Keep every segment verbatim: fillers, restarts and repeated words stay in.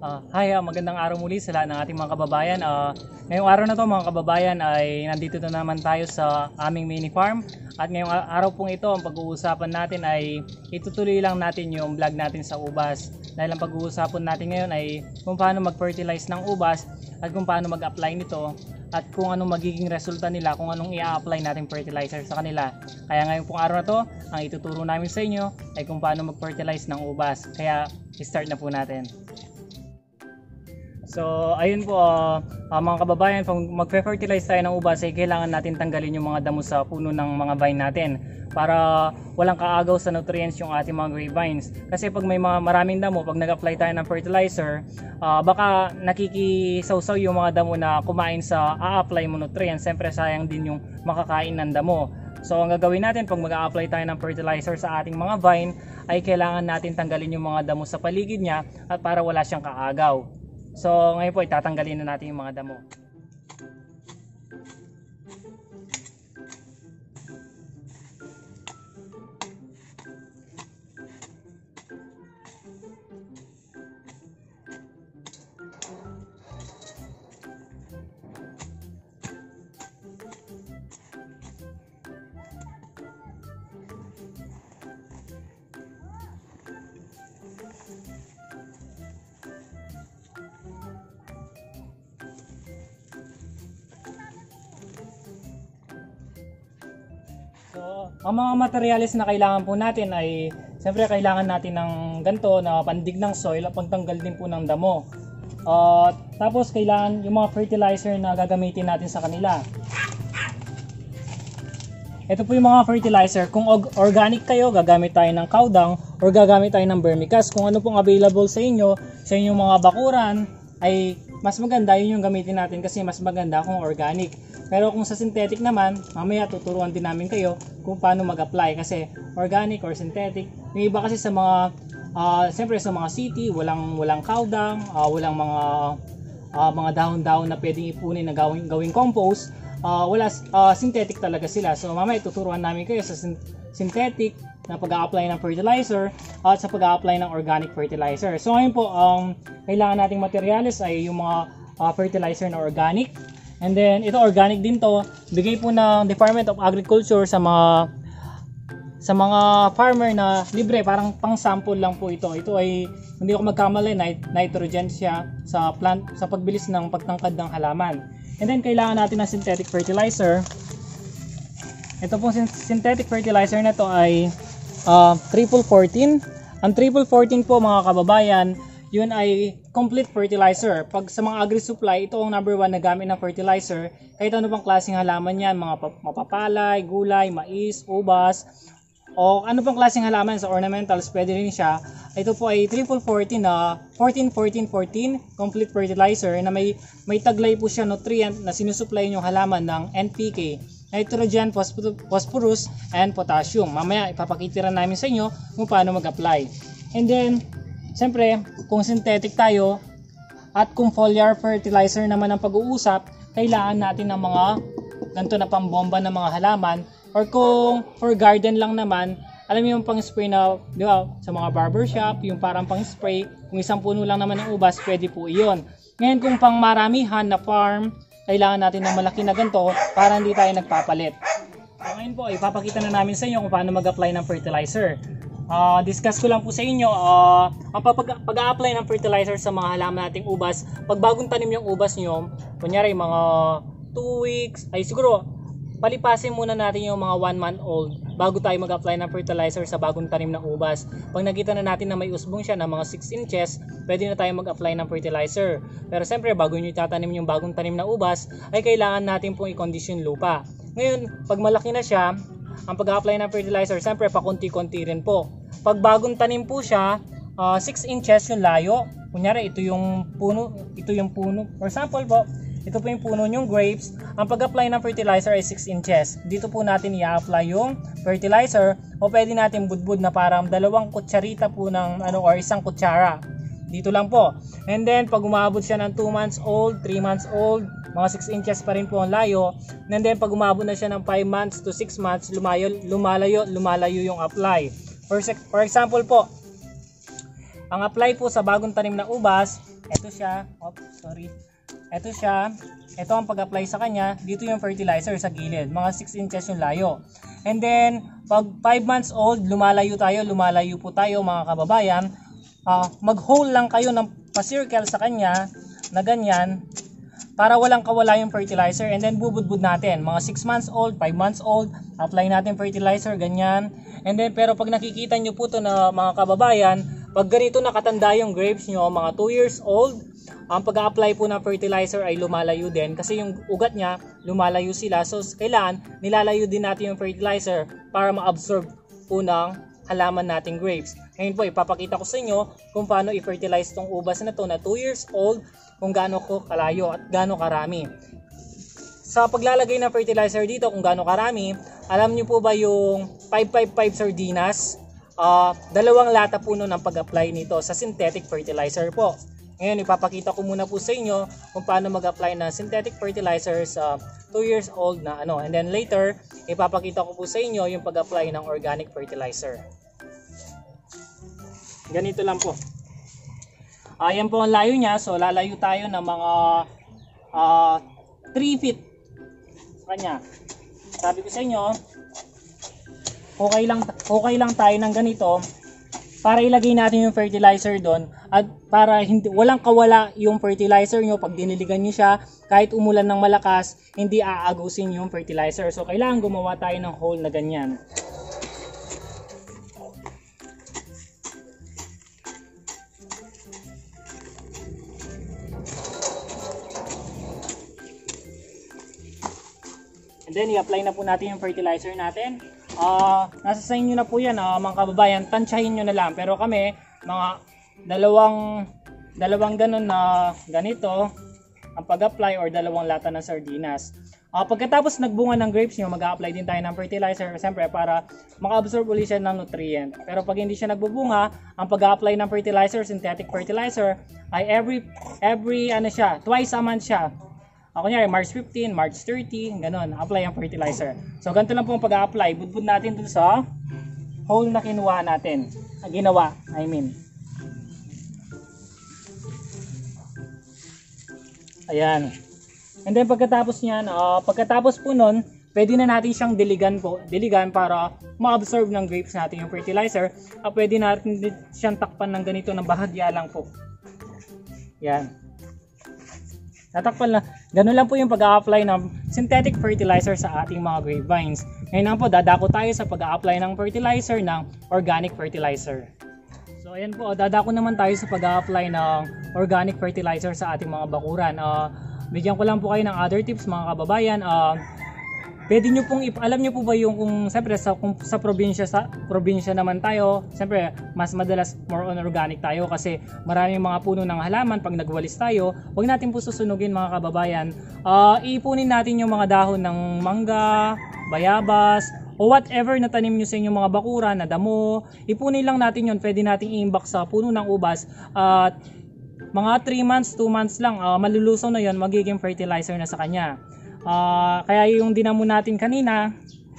Uh, hi, uh, magandang araw muli sa lahat ng ating mga kababayan. Uh, ngayong araw na to mga kababayan ay nandito na naman tayo sa aming mini farm. At ngayong araw pong ito, ang pag-uusapan natin ay itutuloy lang natin yung vlog natin sa ubas. Dahil ang pag-uusapan natin ngayon ay kung paano mag-fertilize ng ubas at kung paano mag-apply nito at kung anong magiging resulta nila, kung anong i-apply natin fertilizer sa kanila. Kaya ngayong pong araw na to, ang ituturo namin sa inyo ay kung paano mag-fertilize ng ubas. Kaya start na po natin. So ayun po uh, uh, mga kababayan, kung mag-fertilize tayo ng ubas ay kailangan natin tanggalin yung mga damo sa puno ng mga vine natin para walang kaagaw sa nutrients yung ating mga grapevines. Kasi pag may mga maraming damo, pag nag-apply tayo ng fertilizer, uh, baka nakikisawsaw yung mga damo na kumain sa a-apply mo nutrients. Siyempre sayang din yung makakain ng damo. So ang gagawin natin pag mag-a-apply tayo ng fertilizer sa ating mga vine ay kailangan natin tanggalin yung mga damo sa paligid niya at para wala siyang kaagaw. So ngayon po itatanggalin na natin yung mga damo. So, ang mga materyales na kailangan po natin ay siyempre kailangan natin ng ganito na pandig ng soil at pagtanggal din po ng damo. Uh, tapos kailangan yung mga fertilizer na gagamitin natin sa kanila. Ito po yung mga fertilizer. Kung organic kayo, gagamit tayo ng cow dung or gagamit tayo ng vermicast. Kung ano pong available sa inyo, sa inyong mga bakuran, ay mas maganda yun yung gamitin natin kasi mas maganda kung organic. Pero kung sa synthetic naman, mamaya tuturuan din namin kayo kung paano mag-apply kasi organic or synthetic. Yung iba kasi sa mga, uh, siyempre sa mga city, walang, walang cow dung, uh, walang mga, uh, mga dahon-dahon na pwedeng ipunin na gawing, gawing compost. Uh, wala, uh, synthetic talaga sila. So mamaya tuturuan namin kayo sa synthetic na pag-a-apply ng fertilizer at sa pag-a-apply ng organic fertilizer. So ngayon po, ang um, kailangan nating materials ay yung mga uh, fertilizer na organic. And then ito organic din to, bigay po ng Department of Agriculture sa mga sa mga farmer na libre, parang pang sample lang po ito. Ito ay hindi ako magkamali, nit nitrogen siya sa plant sa pagbilis ng pagtangkad ng halaman. And then kailangan natin ng synthetic fertilizer. Ito pong synthetic fertilizer na to ay uh, triple fourteen. Ang triple fourteen po mga kababayan, yun ay complete fertilizer. Pag sa mga agri-supply, ito ang number one na gamit ng fertilizer. Kahit ano pang klaseng halaman yan, mga mapapalay, gulay, mais, ubas, o ano pang klaseng halaman sa ornamentals, pwede rin siya. Ito po ay triple fourteen na fourteen fourteen fourteen complete fertilizer na may, may taglay po siya nutrient na sinusupply yung halaman ng N P K, nitrogen, phosphorus, and potassium. Mamaya ipapakita rin namin sa inyo kung paano mag-apply. And then, siyempre, kung synthetic tayo at kung foliar fertilizer naman ang pag-uusap, kailangan natin ng mga ganito na pambomba ng mga halaman. Or kung for garden lang naman, alam mo yung pang spray na, di ba, sa mga barbershop, yung parang pang spray, kung isang puno lang naman ng ubas, pwede po iyon. Ngayon kung pang maramihan na farm, kailangan natin ng malaki na ganito para hindi tayo nagpapalit. So, ngayon po, ipapakita na namin sa inyo kung paano mag-apply ng fertilizer. Uh, discuss ko lang po sa inyo, uh, ang pag-a-apply ng fertilizer sa mga halaman nating ubas, pag bagong tanim yung ubas nyo, kunyari mga two weeks, ay siguro, palipasin muna natin yung mga one month old bago tayo mag-apply ng fertilizer sa bagong tanim ng ubas. Pag nakita na natin na may usbong siya ng mga six inches, pwede na tayo mag-apply ng fertilizer. Pero siyempre, bago nyo itatanim yung bagong tanim na ubas, ay kailangan natin pong i-condition lupa. Ngayon, pag malaki na siya, ang pag-apply ng fertilizer, siyempre pakunti-kunti rin po. Pag bagong tanim po siya, uh, six inches yung layo. Kunyari, ito yung puno, ito yung puno. For example po, ito po yung puno yung grapes. Ang pag-apply ng fertilizer ay six inches. Dito po natin i-apply yung fertilizer o pwede natin budbud na parang dalawang kutsarita po ng ano or isang kutsara. Dito lang po. And then pag umabot siya ng two months old, three months old, mga six inches pa rin po ang layo. And then pag umabot na siya ng five months to six months, lumayo, lumalayo, lumalayo yung apply. For, for example po, ang apply po sa bagong tanim na ubas, Ito siya. Oops, sorry. Ito siya. Ito ang pag-apply sa kanya. Dito yung fertilizer sa gilid. Mga six inches yung layo. And then, pag five months old, lumalayo tayo. Lumalayo po tayo mga kababayan. Uh, mag-hole lang kayo ng pa-circle sa kanya na ganyan para walang kawala yung fertilizer. And then, bubudbud natin. Mga six months old, five months old, apply natin fertilizer, ganyan. And then, pero pag nakikita nyo po ito na mga kababayan, pag ganito nakatanda yung grapes nyo, mga two years old, ang pag-a-apply po ng fertilizer ay lumalayo din kasi yung ugat niya, lumalayo sila. So, kailangan nilalayo din natin yung fertilizer para ma-absorb po ng halaman nating grapes. Ngayon po, ipapakita ko sa inyo kung paano i-fertilize tong ubas na to na two years old, kung gaano ko kalayo at gaano karami. Sa paglalagay ng fertilizer dito, kung gaano karami, alam niyo po ba yung five five five sardinas? Uh, dalawang lata po nun ang pag-apply nito sa synthetic fertilizer po. Ngayon, ipapakita ko muna po sa inyo kung paano mag-apply ng synthetic fertilizer sa two years old na ano. And then later, ipapakita ko po sa inyo yung pag-apply ng organic fertilizer. Ganito lang po. Ayan po ang layo niya. So, lalayo tayo ng mga uh, three feet sa kanya. Sabi ko sa inyo, okay lang, okay lang tayo ng ganito para ilagay natin yung fertilizer doon at para hindi walang kawala yung fertilizer nyo pag diniligan nyo siya, kahit umulan ng malakas, hindi aagusin yung fertilizer. So kailangan gumawa tayo ng hole na ganyan. And then i-apply na po natin yung fertilizer natin. Uh, nasa sa inyo na po yan, uh, mga kababayan, tansyahin nyo na lang. Pero kami, mga dalawang dalawang ganun na ganito ang pag-apply or dalawang lata ng sardinas. Uh, pagkatapos nagbunga ng grapes nyo, mag-a-apply din tayo ng fertilizer siyempre para maka-absorb ulit siya ng nutrient. Pero pag hindi siya nagbubunga, ang pag-a-apply ng fertilizer, synthetic fertilizer, ay every every ano siya, twice a month siya. Ako niya, March fifteen, March thirty, ganun, apply ang fertilizer. So, ganito lang po ang pag-a-apply. Budbud natin dun sa hole na kinuha natin. Ah, ginawa, I mean. Ayan. And then, pagkatapos niyan, uh, pagkatapos po nun, pwede na natin siyang diligan po. Diligan para ma-absorb ng grapes natin yung fertilizer. Uh, pwede natin siyang takpan ng ganito ng bahagya lang po. Yan. Tatakpan lang. Ganun lang po yung pag-a-apply ng synthetic fertilizer sa ating mga grapevines. Ngayon naman po, dadako tayo sa pag-a-apply ng fertilizer ng organic fertilizer. So ayan po, dadako naman tayo sa pag-a-apply ng organic fertilizer sa ating mga bakuran. Uh, bigyan ko lang po kayo ng other tips mga kababayan. Uh, Pwede nyo pong, alam nyo po ba yung kung siyempre sa, kung sa probinsya, sa probinsya naman tayo, siyempre mas madalas more on organic tayo kasi maraming mga puno ng halaman pag nagwalis tayo, huwag natin po susunugin mga kababayan. Uh, iipunin natin yung mga dahon ng mangga, bayabas, o whatever na tanim nyo sa inyong mga bakuran na damo, ipunin lang natin yun, pwede natin i-imbak sa puno ng ubas at uh, mga three months, two months lang, uh, malulusaw na yun, magiging fertilizer na sa kanya. Uh, kaya yung dinamo natin kanina,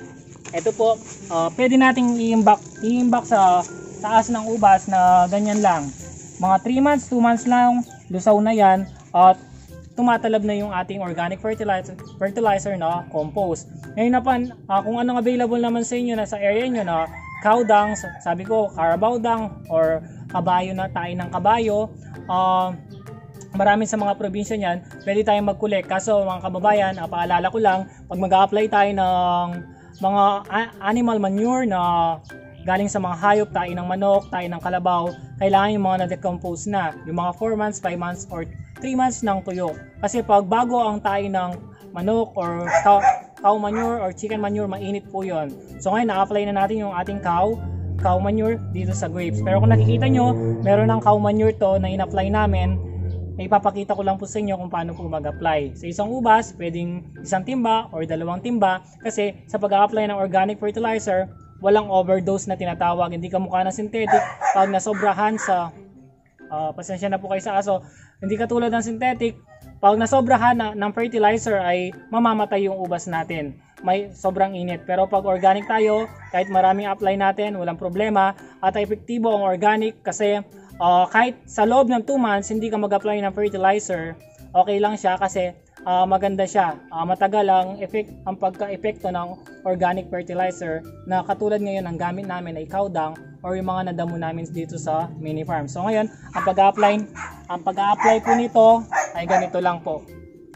ito po, uh, pwede nating i-imbak, i-imbak sa taas ng ubas na ganyan lang. Mga three months, two months lang, lusaw na yan at tumatalab na yung ating organic fertilizer, fertilizer na compost. Ngayon na pan, uh, kung anong available naman sa inyo na sa area nyo na cow dung, sabi ko carabao dung or kabayo na tayo ng kabayo, uh, marami sa mga probinsya niyan, pwede tayong mag-collect. Kaso mga kababayan, uh, paalala ko lang, pag mag-a-apply tayo ng mga animal manure na galing sa mga hayop, tayo ng manok, tayo ng kalabaw, kailangan yung mga na-decompose na. Yung mga four months, five months, or three months ng tuyo. Kasi pag bago ang tayo ng manok or cow, cow manure or chicken manure, mainit po yun. So ngayon, na-apply na natin yung ating cow, cow manure dito sa grapes. Pero kung nakikita nyo, meron ng cow manure to na in-apply namin, ipapakita ko lang po sa inyo kung paano po mag-apply. Sa isang ubas, pwedeng isang timba or dalawang timba kasi sa pag-apply ng organic fertilizer, walang overdose na tinatawag. Hindi kamukha ng synthetic pag nasobrahan sa, uh, pasensya na po kayo sa aso, hindi katulad ng synthetic, pag nasobrahan na, ng fertilizer ay mamamatay yung ubas natin. May sobrang init. Pero pag organic tayo, kahit maraming apply natin, walang problema. At epektibo ang organic kasi uh, kahit sa loob ng two months hindi ka mag-apply ng fertilizer, okay lang siya kasi uh, maganda siya. Uh, matagal ang effect, ang pagka-epekto ng organic fertilizer na katulad ngayon ang gamit namin ay cow dung or yung mga nadamo namin dito sa mini farm. So ngayon, ang pag-apply ang pag-apply po nito ay ganito lang po.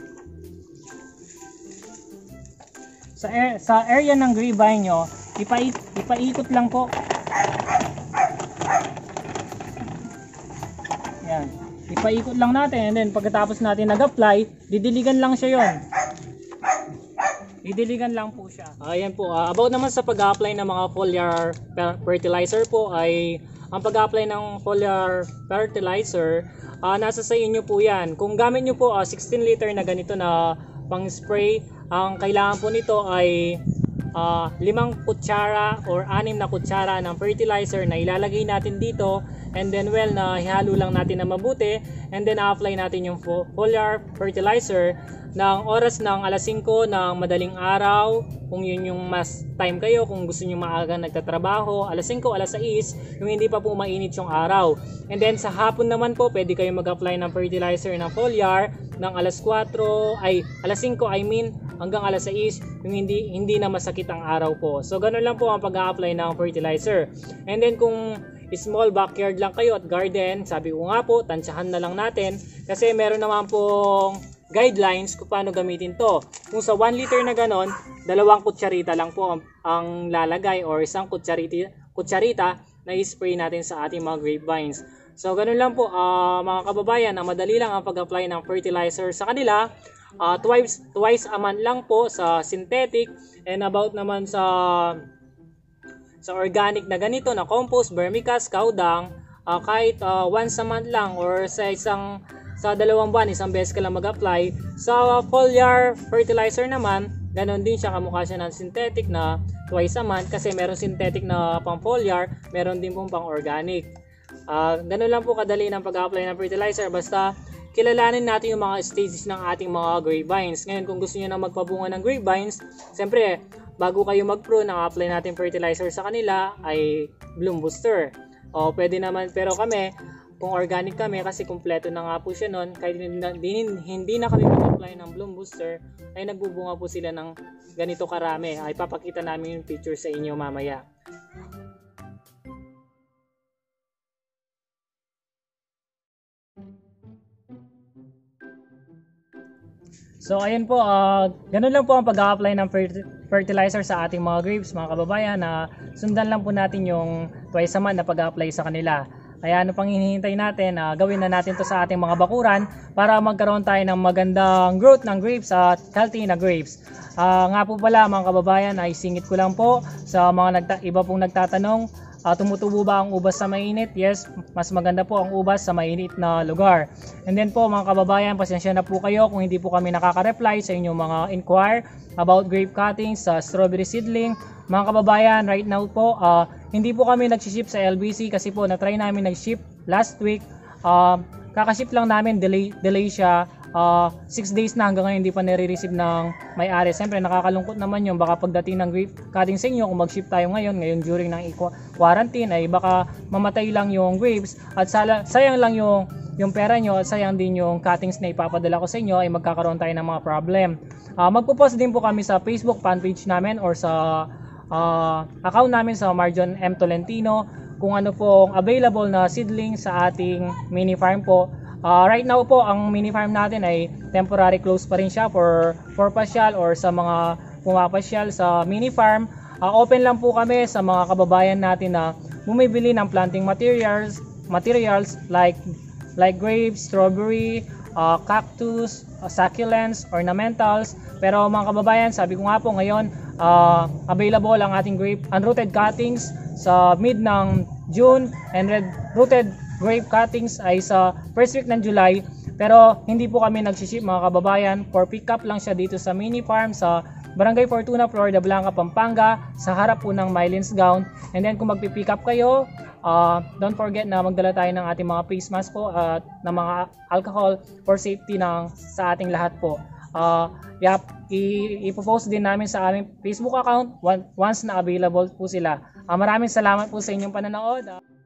Sa, air, sa area ng grapevine nyo, ipait, ipaikot lang po. Yan. Ipaikot lang natin and then pagkatapos natin nag-apply, didiligan lang siya yon. Didiligan lang po siya. Ayan po, uh, about naman sa pag-apply ng mga foliar fertilizer po ay ang pag-apply ng foliar fertilizer, uh, nasa sa inyo po yan. Kung gamit nyo po uh, sixteen liter na ganito na pang spray, ang kailangan po nito ay uh, limang kutsara or anim na kutsara ng fertilizer na ilalagay natin dito, and then well na ihalo lang natin na mabuti, and then apply natin yung foliar fertilizer ng oras ng alas singko ng madaling araw kung yun yung mas time kayo, kung gusto nyo maaga nagtatrabaho, alas singko, alas sais, yung hindi pa po mainit yung araw. And then sa hapon naman po pwede kayo mag-apply ng fertilizer ng foliar ng alas kwatro ay alas singko I mean hanggang alas sais, yung hindi hindi na masakit ang araw po. So ganun lang po ang pag-a-apply ng fertilizer. And then kung small backyard lang kayo at garden, sabi ko nga po, tansyahan na lang natin kasi meron naman pong guidelines kung paano gamitin to. Kung sa one liter na ganon, dalawang kutsarita lang po ang, ang lalagay or isang kutsarita, kutsarita na i-spray natin sa ating mga grapevines. So ganun lang po uh, mga kababayan, na madali lang ang pag-apply ng fertilizer sa kanila. Uh, twice, twice a month lang po sa synthetic, and about naman sa sa organic na ganito na compost, vermicast, cow dung, uh, kahit uh, once a month lang or sa isang sa dalawang buwan, isang beses ka lang mag-apply. Sa foliar fertilizer naman, ganon din siya, kamukha siya ng synthetic na twice a month kasi meron synthetic na pang foliar, meron din pong pang organic. Uh, ganon lang po kadali ng pag-apply ng fertilizer, basta kilalanin natin yung mga stages ng ating mga grapevines. Ngayon kung gusto niyo na magpabunga ng grapevines, siyempre bago kayo mag-prune, ang apply natin fertilizer sa kanila ay bloom booster. O pwede naman, pero kami kung organic kami, kasi kumpleto na nga po siya nun, kahit hindi, hindi na kami mag-apply ng bloom booster, ay nagbubunga po sila ng ganito karami. Ay papakita namin yung picture sa inyo mamaya. So ayan po, uh, ganun lang po ang pag-a-apply ng fertilizer sa ating mga grapes, mga kababayan, na sundan lang po natin yung twice a month na pag-a-apply sa kanila. Kaya ano pang hinihintay natin, uh, gawin na natin to sa ating mga bakuran para magkaroon tayo ng magandang growth ng grapes at healthy na grapes. Uh, nga po pala mga kababayan, ay singit ko lang po sa mga nagta- iba pong nagtatanong, uh, tumutubo ba ang ubas sa mainit? Yes, mas maganda po ang ubas sa mainit na lugar. And then po mga kababayan, pasensya na po kayo kung hindi po kami nakaka-reply sa inyong mga inquire about grape cuttings sa strawberry seedling. Mga kababayan, right now po, uh, hindi po kami nag-ship sa L B C kasi po na-try namin nag-ship last week. Uh, kakaship lang namin, delay, delay siya. six uh, days na hanggang ngayon hindi pa nare-receive ng may-ari. Siyempre nakakalungkot naman yun, baka pagdating ng grape cutting sa inyo, kung mag-ship tayo ngayon, ngayon during ng quarantine, ay baka mamatay lang yung grapes at sala, sayang lang yung, yung pera nyo at sayang din yung cuttings na ipapadala ko sa inyo, ay magkakaroon tayo ng mga problem. Uh, magpo-post din po kami sa Facebook fan page namin or sa uh, account namin sa Marjon M. Tolentino kung ano pong available na seedling sa ating mini farm po. Uh, right now po, ang mini farm natin ay temporary close pa rin siya for, for pasyal or sa mga pumapasyal sa mini farm. Uh, open lang po kami sa mga kababayan natin na bumibili ng planting materials materials like like grapes, strawberry, uh, cactus, uh, succulents, ornamentals. Pero mga kababayan, sabi ko nga po ngayon, uh, available ang ating grape unrooted cuttings sa mid ng June, and red rooted grape cuttings ay sa first week ng July. Pero hindi po kami nag-ship mga kababayan, for pick up lang siya dito sa mini farm sa Barangay Fortuna, Florida Blanca, Pampanga, sa harap po ng Mylens Gown. And then kung magpi-pick up kayo, uh, don't forget na magdala tayo ng ating mga face mask po at ng mga alcohol for safety ng sa ating lahat po. Uh, yep, ipopost din namin sa aming Facebook account once na available po sila. Uh, maraming salamat po sa inyong pananood.